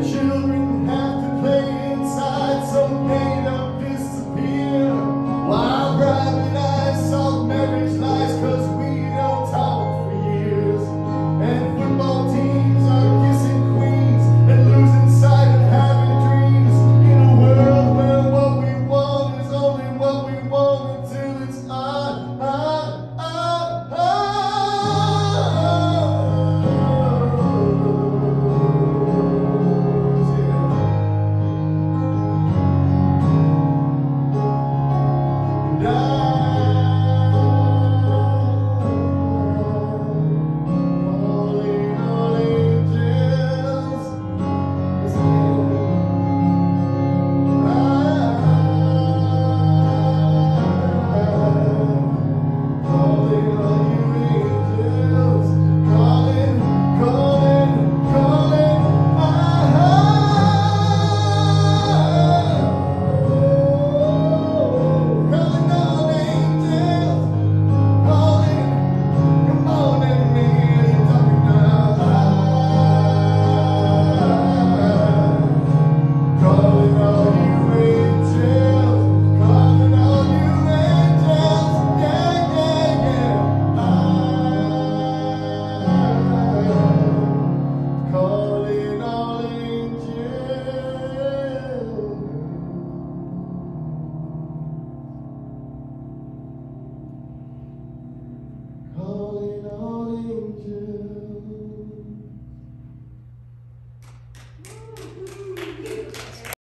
children have to play inside, so they don't disappear. While private eyes solve marriage lies, 'cause we don't talk for years. And football teams are kissing queens and losing sight of having dreams. In a world where what we want is only what we want until it's calling all angels.